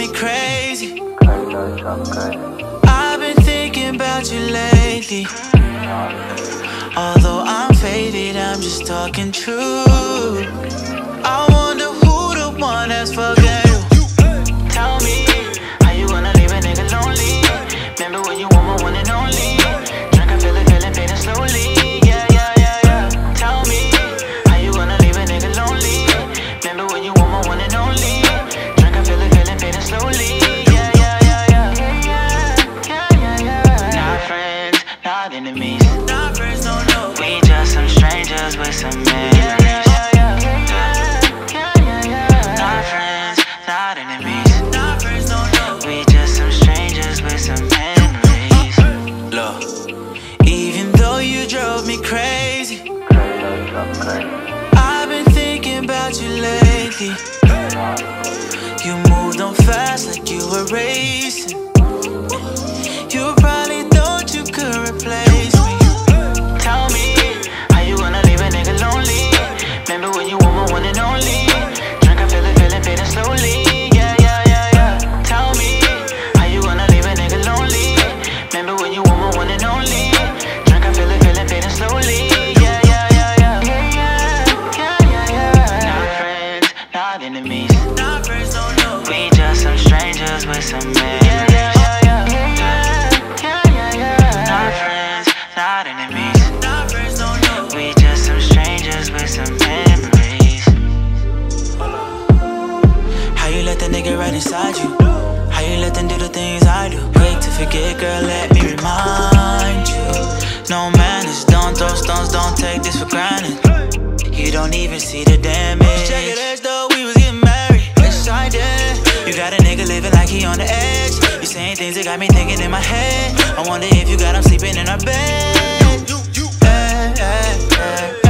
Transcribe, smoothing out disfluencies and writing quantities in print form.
me crazy. I've been thinking about you lately. Although I'm faded, I'm just talking true. I wonder who the one that's fucking you. Tell me, how you gonna leave a nigga lonely? Remember when you were my one and only? Drink, I feel it, feeling fading slowly. Yeah, yeah, yeah, yeah. Tell me, how you gonna leave a nigga lonely? Remember when you were my one and only? Drink, I feel it, feeling fading slowly. Yeah, yeah, yeah, yeah. Yeah, yeah, yeah. Not friends, not enemies. Not friends, no, no. We just some strangers with some memories. Not friends, not enemies. Not friends, no, no. We just some strangers with some memories. Look, even though you drove me crazy, I've been thinking about you lately. You moved on fast like you were racing. You probably thought you could replace me. Tell me, how you gonna leave a nigga lonely? Remember when you were my one and only? Drink, I feel it, feeling fading slowly. Yeah, yeah, yeah, yeah. Tell me, how you gonna leave a nigga lonely? Remember when you were my one and only? Drink, I feel it, feeling fading slowly. Yeah, yeah, yeah, yeah. Yeah, yeah, yeah. Not friends, not enemies. Not friends, no, no. We just some strangers with some memories. Yeah, yeah, yeah, yeah. Not friends, not enemies. Not friends, no, no. We just some strangers with some memories. How you let that nigga right inside you? How you let them do the things I do? Quick to forget, girl, let me remind you. No manners, don't throw stones, don't take this for granted. You don't even see the damage. Check it as though we was getting married. Yes, I did. You got a nigga living like he on the edge. You saying things that got me thinking in my head. I wonder if you got him sleeping in our bed.